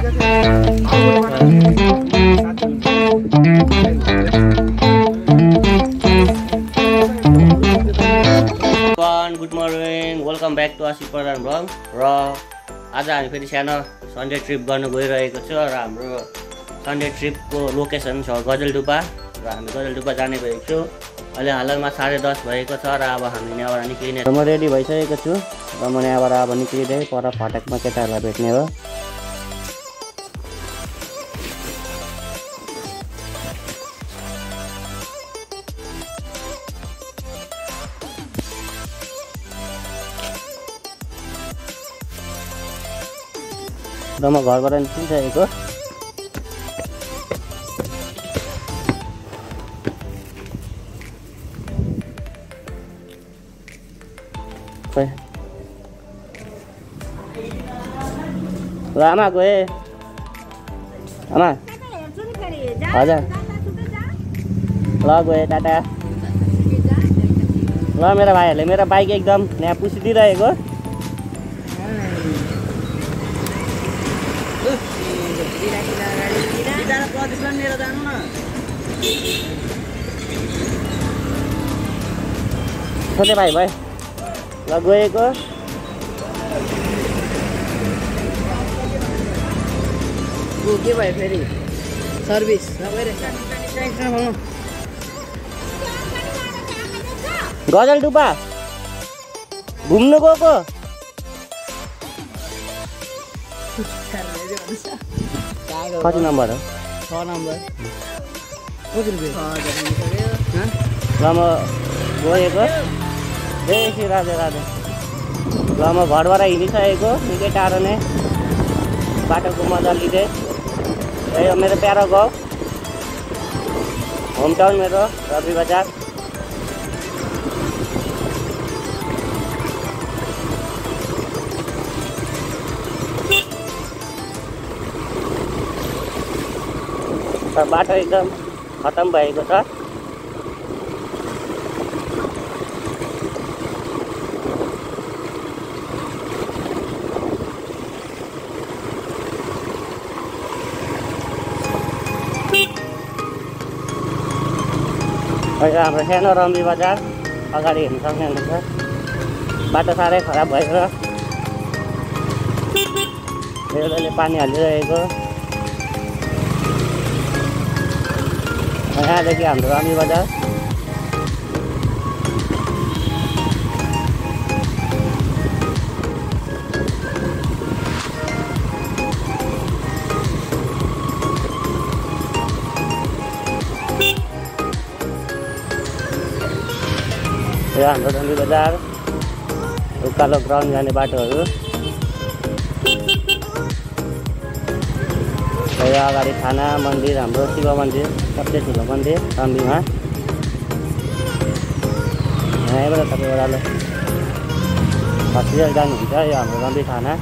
Good morning welcome back to Ashish Pradhan blog र आज हामी फेरि सानो सन्डे ट्रिप गर्न गइरहेको छु र हाम्रो सन्डे ट्रिपको लोकेसन छ गजलडुब्बा र हामी गजलडुब्बा जाने भएको छु। अहिले हालमा 10:30 भएको छ र अब हामी यहाँबाट निक्लिने। म रेडी भइसकेको छु र म यहाँबाट अब निक्लिँदै पर फाटकमा केटाहरूलाई भेट्ने हो। र म घरबाट निस्किसकेको। ल आमा गए आमा हजुर ल गए टाटा। ल मेरो भाइहरूले मेरो बाइक एकदम यहाँ पुसिदिइरहेको। सोचे भाइ भाइ ल गएको। के भयो फेरि सर्भिस गजलडुब्बा घुम्नु गएको। कति नम्बर हो? 6 नम्बर। ल म गएको। जय राधे राधे। ल म घरबाट हिँडिसकेको निकै टाढो नै बाटोको मजा लिँदै। यो मेरो प्यारो गाउँ होम टाउन मेरो रवि बजार। बाटो एकदम खतम भएको छ। हाम्रो सानो रम्बी बजार अगाडि हेर्न सक्नुहुन्छ। बाटो साह्रै खराब भएर रेलवेले पानी हालिरहेको। यहाँदेखि हाम्रो रम्बी बजार। यो हाम्रो रम्बी बजार उकालो ग्राउन्ड जाने बाटोहरू। यो अगाडि थाना मन्दिर हाम्रो शिव मन्दिर सबसे ठुलो मन्दिर रम्बीमा। यहीँबाट तपाईँ ओह्रालो हस्पिटल जानुहुन्छ। यो हाम्रो रम्बी थाना।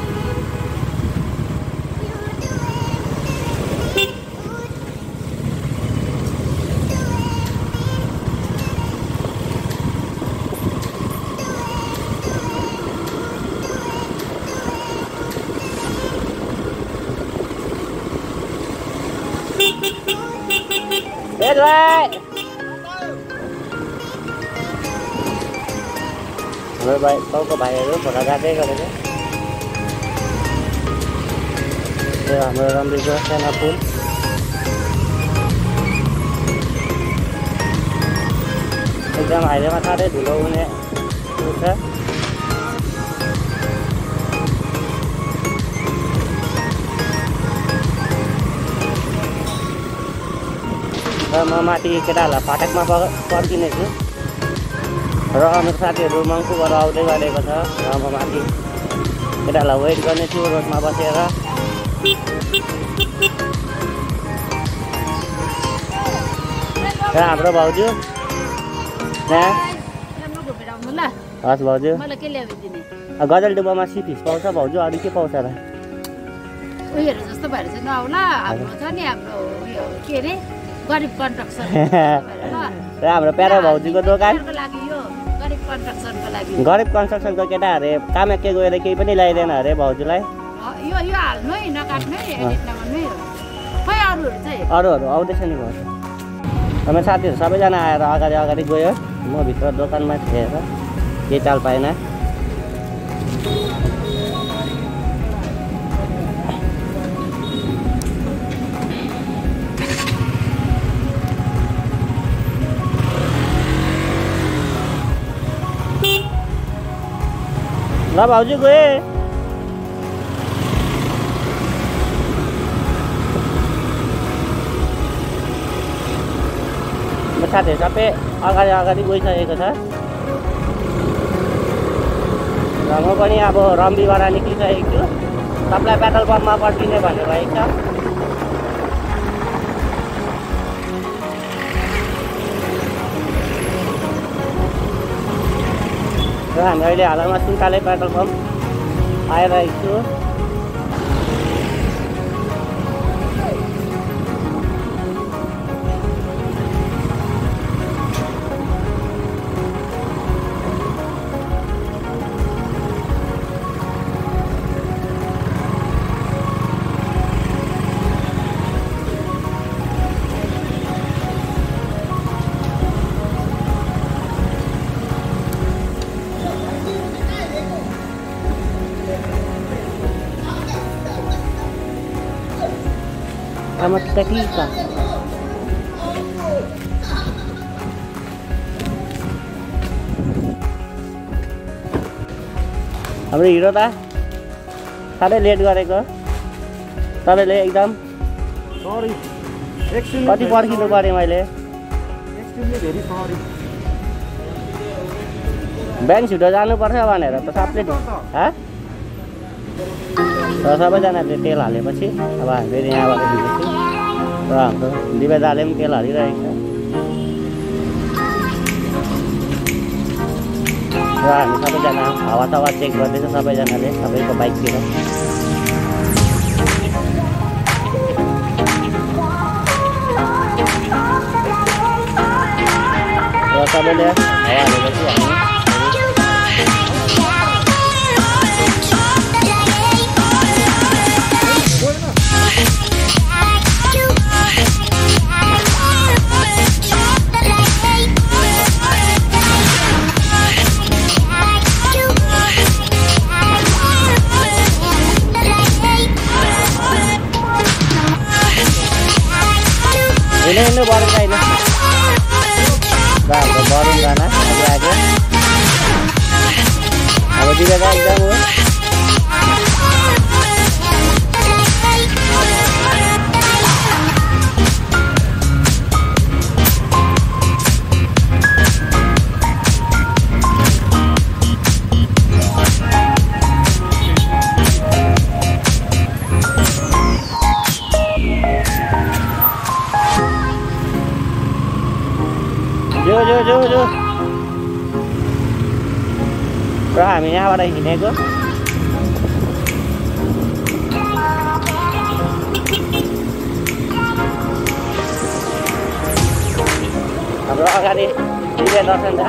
हाम्रो भाइ गाउँको भाइहरू फोटा गाड्दै गरेको। यो हाम्रो रम्बीको सानो पुल। एकदम हाइवेमा साह्रै धुलो हुने छ। र म माथि केटाहरूलाई फाटकमा पर्खिने छु र मेरो साथीहरू मङ्पुबाट आउँदै गरेको छ र म माथि केटाहरूलाई वेट गर्ने छु रोडमा बसेर। र हाम्रो भाउजू हस् भाउजू गजलडुब्बामा सी फिस पाउँछ भाउजू? अरू के पाउँछ र? उयोहरू जस्तो भएर चाहिँ नआउला। हाम्रो छ नि हाम्रो उयो के अरे गरिब कन्स्ट्रक्सन र हाम्रो प्यारो भाउजूको दोकान गरिब कन्स्ट्रक्सनको लागि। गरिब कन्स्ट्रक्सनको केटाहरू कामाख्या गएर केही पनि ल्याइदिएन अरे भाउजूलाई। यो हाल्नु है नकाट्नु है एडिट नगर्नु है खै अरूहरू चाहिँ अरूहरू आउँदैछ नि घर हाम्रो साथीहरू सबैजना आएर अगाडि गयो म भित्र दोकानमा थिएँ केही चाल पाएन ल भाउजू गए साथीहरू सबै अगाडि गइसकेको छ र म पनि अब रम्बीबाट निक्लिसकेको छु सबलाई पेट्रोल पम्पमा पर्खिने भन्ने भएको छ र हामी अहिले हालमा सुन्ताले पेट्रोल पम्प आइरहेको छु Amat ketika हाम्रो हिरो त साह्रै लेट गरेको तपाईँले एकदम सरी कति पर्खिनु पर्यो मैले एक्सट्रिमली भेरी सरी बिहान छिटो जानुपर्छ भनेर त सबले र सबैजनाले तेल हालेपछि अब हामी फेरि यहाँबाट हिँड्दैछौँ र हाम्रो दिवेदाले पनि तेल हालिरहेको छ र हामी सबैजना हावा चेक गर्दैछ सबैजनाले सबैको बाइकतिर र सबैले हावा हालेपछि हामी हिँड्नु बरुङ छैन र हाम्रो बरुङ जाना लाग्यो अब दिवेदा एकदम हो जो र हामी यहाँबाट हिँडेको हाम्रो अगाडि दिव्य दर्शन छ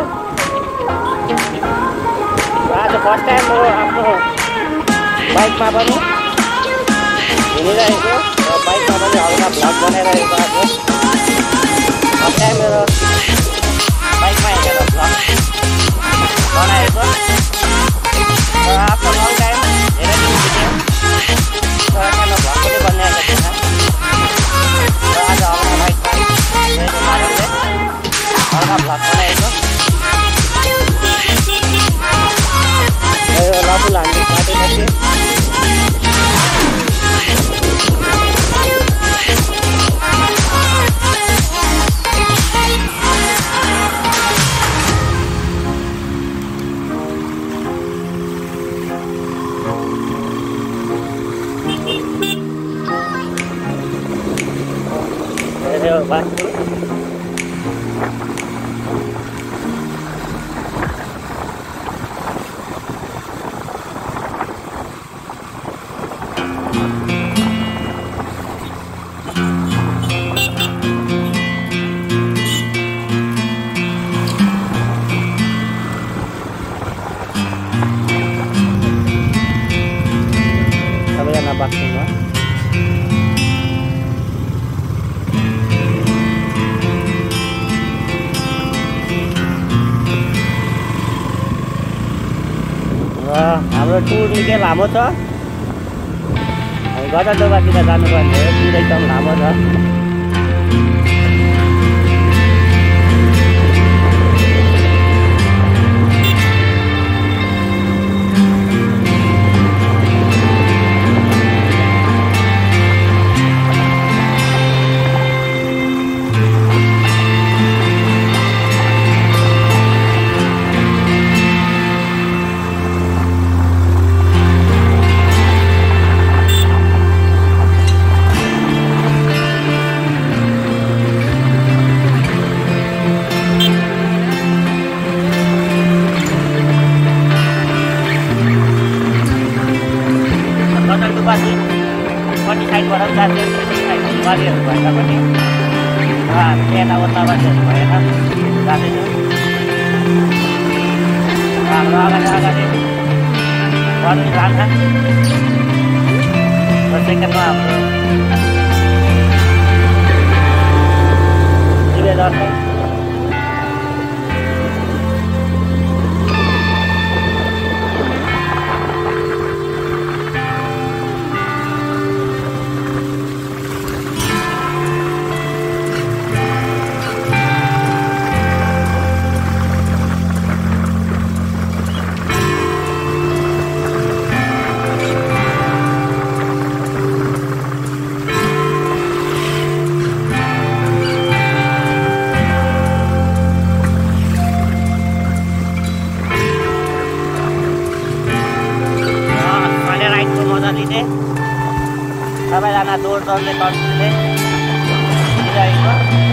आज फर्स्ट टाइम म आफ्नो बाइकमा पनि हिँडिरहेको र बाइकमा पनि हल्का भ्लग बनाइरहेको आज फर्स्ट टाइम मेरो बाइकमा हिँडेर भ्लग बनाएको र आफ्नो लङ टाइम धेरै दिन बित्यो तर सानो भ्लग पनि बनाएको थिएन र आज हल्का बाइकमा गएको कारणले हल्का भ्लग बनाएको यो लबुल हामी बाटोपछि बाटो बाक्सुङमा। र हाम्रो टुर निकै लामो छ। हामी गजलडुब्बातिर जानुपर्ने हो, टुर एकदम लामो छ। कति साइडबाट पनि जान्छ, गाडीहरू भएर पनि हामी यताउताबाट भएर जाँदैछौँ। हाम्रो अगाडि बढ्दै जान्छ। र सेकेन्डमा हाम्रो दिव्य दर्शन। सबैजना जोड जोडले तर्सिँदै हिँडिरहेको।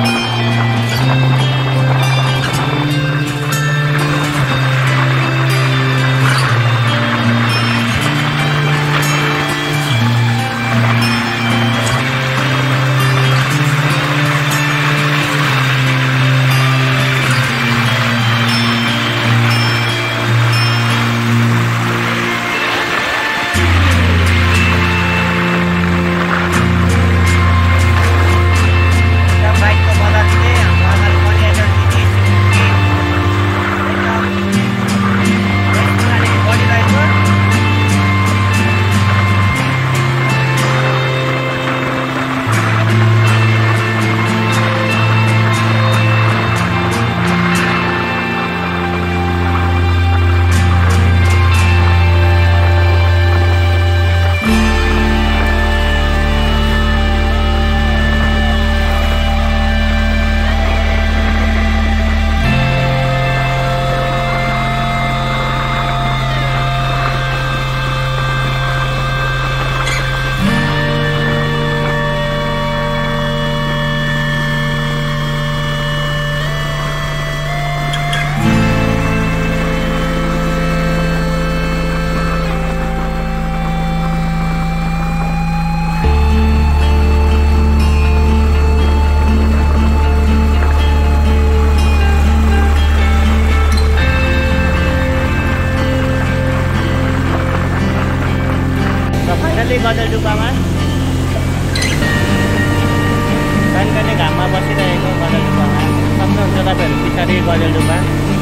गजलडुब्बामा कहिले घाममा बसिरहेको गजलडुब्बामा सक्नुहुन्छ तपाईँहरू पछाडि गजलडुब्बा।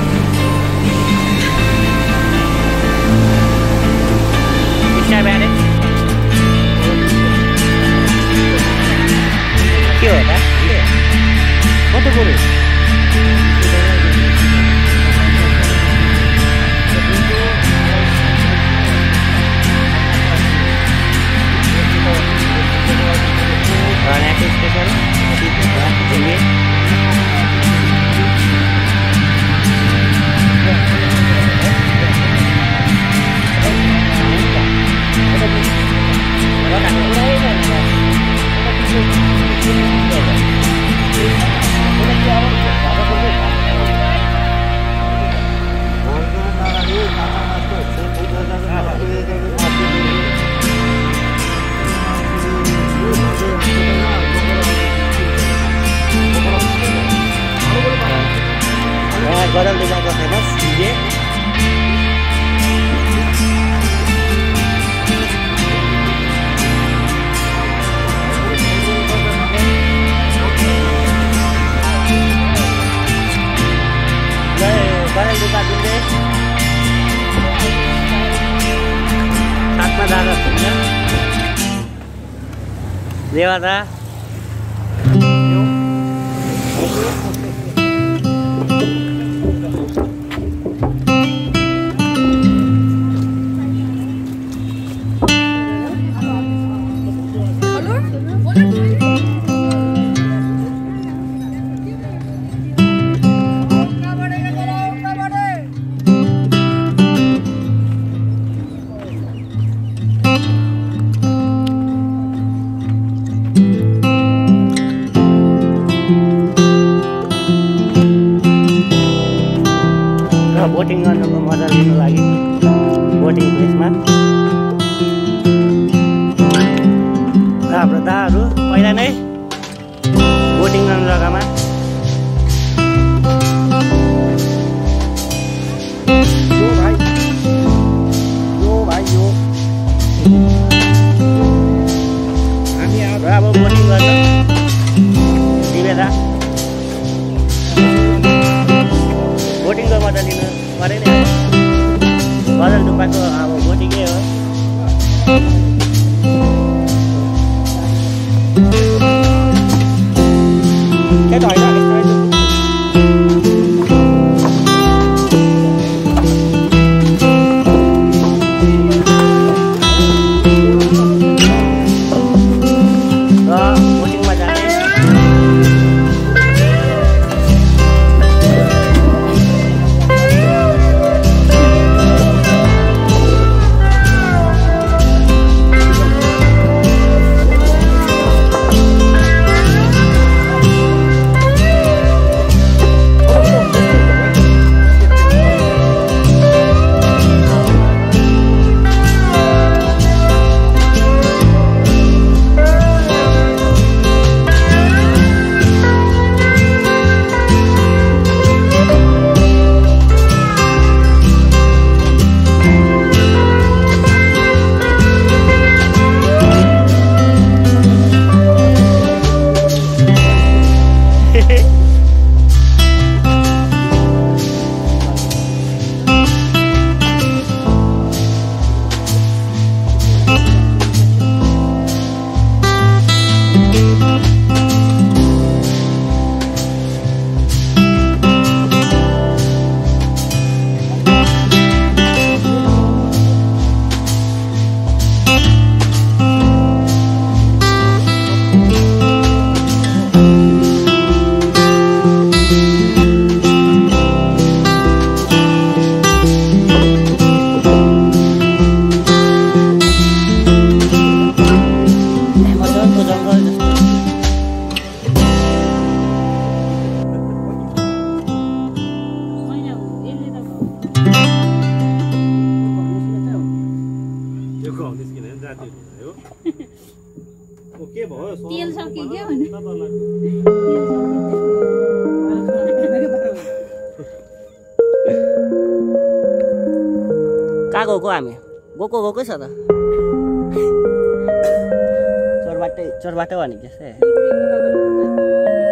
टिस्टा ब्यारेज के हो त? कस्तो कुरो गजलडुब्बाको फेमस डीजे देवता बोटिङ गर्नुको मजा लिनु लागि बोटिङ प्लेसमा र हाम्रो दाहरू पहिला नै बोटिङ गर्ने जग्गामा हामी अब बोटिङ गर्न दिवेदा बोटिङको मजा लिनु पऱ्यो नि गजलडुब्बाको अब बोटिङै हो बोटिङमा जाने तेल सकियो क्या भने कहाँ गएको हामी गएकै छ त चोरबाटै भनेको जस्तै